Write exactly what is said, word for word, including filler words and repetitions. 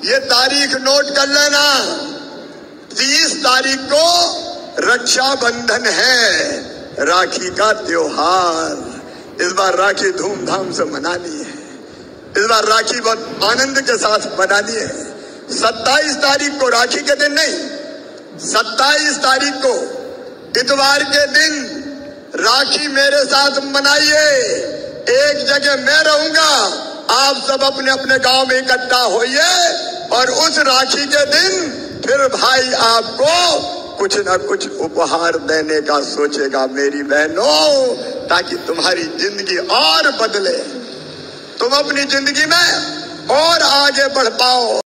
ये तारीख नोट कर लेना, तीस तारीख को रक्षाबंधन है, राखी का त्योहार। इस बार राखी धूमधाम से मनानी है, इस बार राखी बहुत आनंद के साथ मनानी है। सत्ताईस तारीख को राखी के दिन नहीं, सत्ताईस तारीख को इतवार के दिन राखी मेरे साथ मनाइए। एक जगह मैं रहूंगा, आप सब अपने अपने गांव में इकट्ठा होइए और उस राखी के दिन फिर भाई आपको कुछ ना कुछ उपहार देने का सोचेगा मेरी बहनों, ताकि तुम्हारी जिंदगी और बदले, तुम अपनी जिंदगी में और आगे बढ़ पाओ।